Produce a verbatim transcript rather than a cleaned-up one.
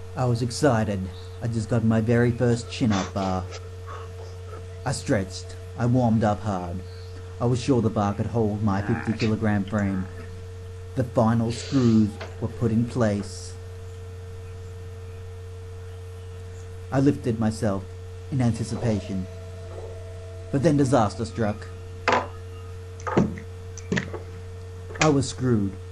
I was excited. I just got my very first chin-up bar. I stretched. I warmed up hard. I was sure the bar could hold my fifty kilogram frame. The final screws were put in place. I lifted myself in anticipation. But then disaster struck. I was screwed.